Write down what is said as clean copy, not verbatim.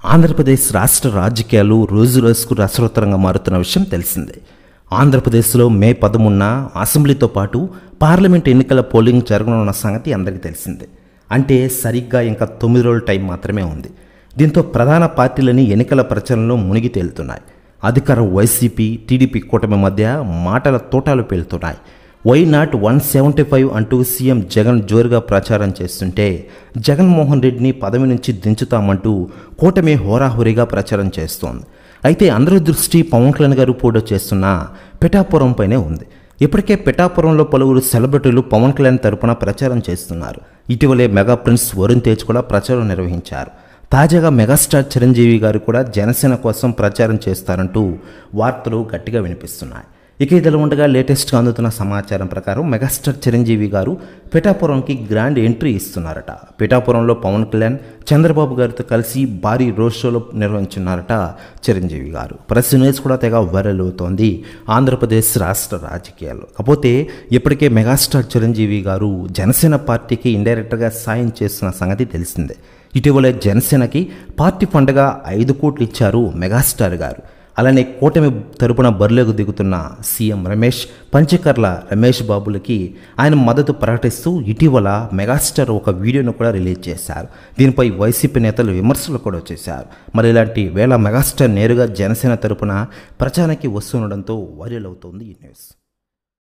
ఆంధ్రప్రదేశ్ రాష్ట్ర రాజకీయాలు రోజురోజుకు రసవత్తరంగా మారుతున్న విషయం తెలిసిందే. ఆంధ్రప్రదేశ్లో మే 13న అసెంబ్లీతో పాటు పార్లమెంట్ ఎన్నికల పోలింగ్ జరగనున్న సంగతి అందరికీ తెలిసిందే. అంటే సరిగ్గా ఇంకా 9 రోజుల టైం మాత్రమే ఉంది. దీంతో ప్రధాన పార్టీలని ఎన్నికల ప్రచారంలో మునిగి తేలుతున్నాయి. అధికార వైసీపీ టీడీపీ కూటమి మధ్య మాటల తోటాలు పేలుతున్నాయి. వై నాట్ 175 అంటూ సీఎం జగన్ జోరుగా ప్రచారం చేస్తుంటే జగన్మోహన్ రెడ్డిని పదవి నుంచి దించుతామంటూ కూటమి హోరాహోరీగా ప్రచారం చేస్తోంది. అయితే అందరి దృష్టి పవన్ కళ్యాణ్ గారు పోటీ చేస్తున్న పిఠాపురంపైనే ఉంది. ఇప్పటికే పిఠాపురంలో పలువురు సెలబ్రిటీలు పవన్ కళ్యాణ్ తరపున ప్రచారం చేస్తున్నారు. ఇటీవలే మెగా ప్రిన్స్ వరుణ్ తేజ్ కూడా ప్రచారం నిర్వహించారు. తాజాగా మెగాస్టార్ చిరంజీవి గారు కూడా జనసేన కోసం ప్రచారం చేస్తారంటూ వార్తలు గట్టిగా వినిపిస్తున్నాయి. ఇక ఇదిలా ఉండగా లేటెస్ట్గా అందుతున్న సమాచారం ప్రకారం మెగాస్టార్ చిరంజీవి గారు పిఠాపురంకి గ్రాండ్ ఎంట్రీ ఇస్తున్నారట. పిఠాపురంలో పవన్ కళ్యాణ్ చంద్రబాబు గారితో కలిసి భారీ రోడ్ షోలో నిర్వహించున్నారట చిరంజీవి గారు. ప్రెస్ న్యూస్ కూడా తెగ వైరల్ అవుతోంది ఆంధ్రప్రదేశ్ రాష్ట్ర రాజకీయాల్లో. కాకపోతే ఇప్పటికే మెగాస్టార్ చిరంజీవి గారు జనసేన పార్టీకి ఇండైరెక్ట్గా సాయం చేస్తున్న సంగతి తెలిసిందే. ఇటీవలే జనసేనకి పార్టీ ఫండ్గా 5 కోట్లు ఇచ్చారు మెగాస్టార్ గారు. అలానే కూటమి తరపున బరిలోకి దిగుతున్న సీఎం పంచకర్ల రమేష్ బాబులకి ఆయన మద్దతు ప్రకటిస్తూ ఇటీవల మెగాస్టార్ ఒక వీడియోను కూడా రిలీజ్ చేశారు. దీనిపై వైసీపీ నేతలు విమర్శలు కూడా చేశారు. మరి ఇలాంటి వేళ మెగాస్టార్ నేరుగా జనసేన తరపున ప్రచారానికి వస్తుండడంతో వైరల్ అవుతోంది ఈ న్యూస్.